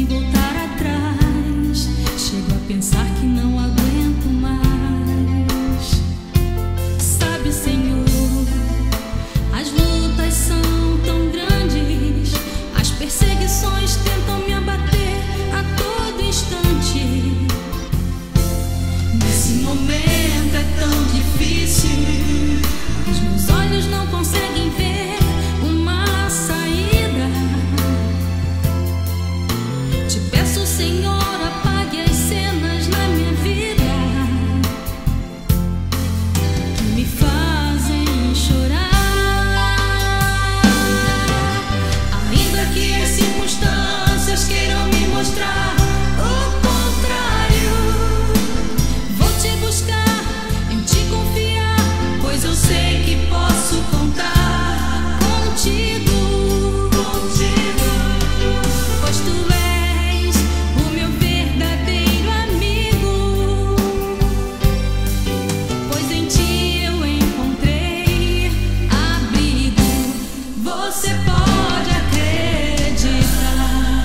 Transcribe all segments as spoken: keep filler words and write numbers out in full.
em voltar atrás. Chego a pensar que não aguento mais. Sabe, Senhor, as lutas são tão grandes, as perseguições tentam me abater a todo instante. Nesse momento é tão difícil, os meus olhos não conseguem ver uma saída. Te peço, Senhor, apague as cenas na minha vida que me fazem chorar. Ainda que as circunstâncias queiram me mostrar o contrário, vou te buscar, em te confiar, pois eu sei que posso contar contigo, contigo, pois tu és o meu verdadeiro amigo, pois em ti eu encontrei abrigo. Você pode acreditar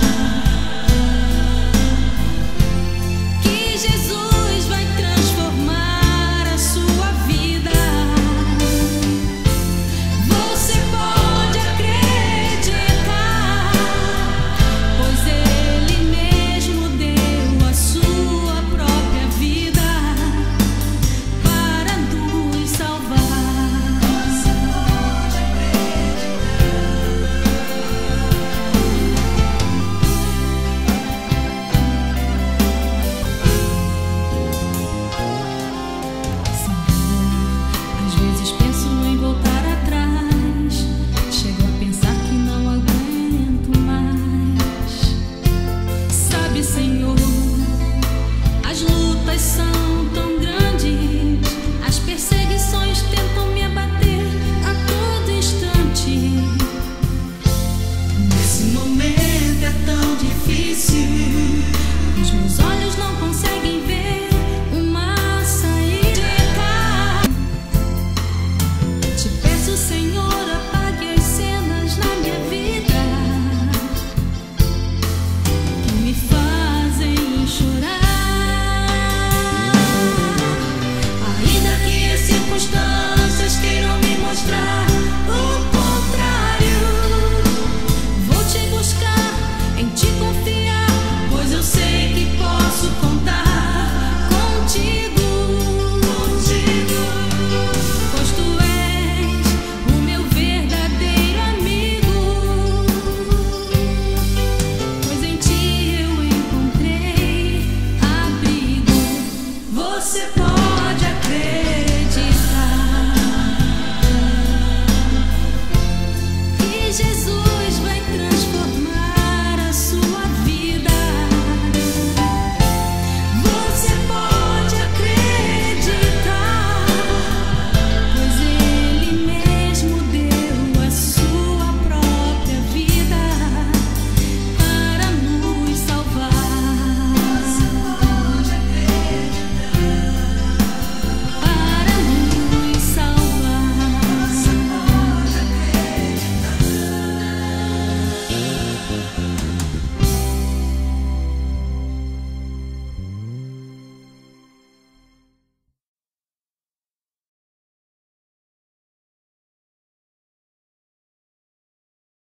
que Jesus vai transformar a sua vida. Você pode acreditar, pois Ele mesmo deu a sua própria vida para nos salvar. Você pode Às vezes penso em voltar atrás, chego a pensar que não aguento mais. Sabe, Senhor, as lutas são tão grandes, as perseguições tentam me abater a todo instante. Nesse momento é tão difícil, os meus